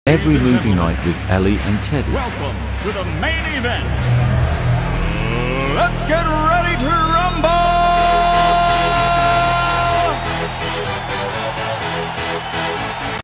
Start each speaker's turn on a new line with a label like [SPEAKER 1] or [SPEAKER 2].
[SPEAKER 1] every movie night with Ellie and Teddy.
[SPEAKER 2] Welcome to the main event. Let's get ready